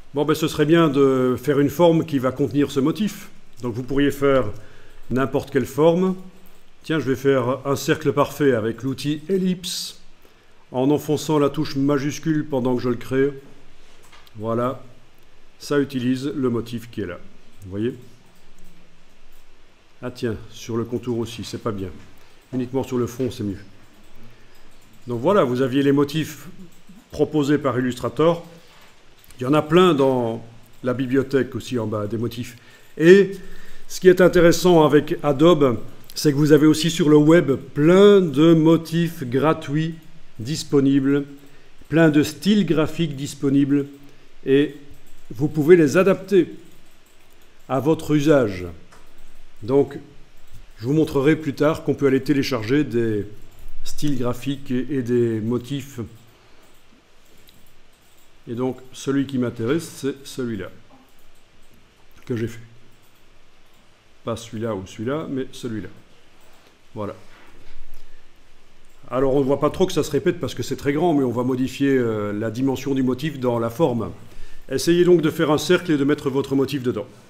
Bon, ben, ce serait bien de faire une forme qui va contenir ce motif. Donc vous pourriez faire n'importe quelle forme. Tiens, je vais faire un cercle parfait avec l'outil ellipse en enfonçant la touche majuscule pendant que je le crée. Voilà, ça utilise le motif qui est là. Vous voyez? Ah tiens, sur le contour aussi, c'est pas bien. Uniquement sur le fond, c'est mieux. Donc voilà, vous aviez les motifs proposés par Illustrator. Il y en a plein dans la bibliothèque aussi en bas, des motifs. Et ce qui est intéressant avec Adobe, c'est que vous avez aussi sur le web plein de motifs gratuits disponibles, plein de styles graphiques disponibles, et vous pouvez les adapter à votre usage. Donc, je vous montrerai plus tard qu'on peut aller télécharger des styles graphiques et des motifs. Et donc, celui qui m'intéresse, c'est celui-là que j'ai fait. Pas celui-là ou celui-là, mais celui-là. Voilà. Alors, on ne voit pas trop que ça se répète parce que c'est très grand, mais on va modifier la dimension du motif dans la forme. Essayez donc de faire un cercle et de mettre votre motif dedans.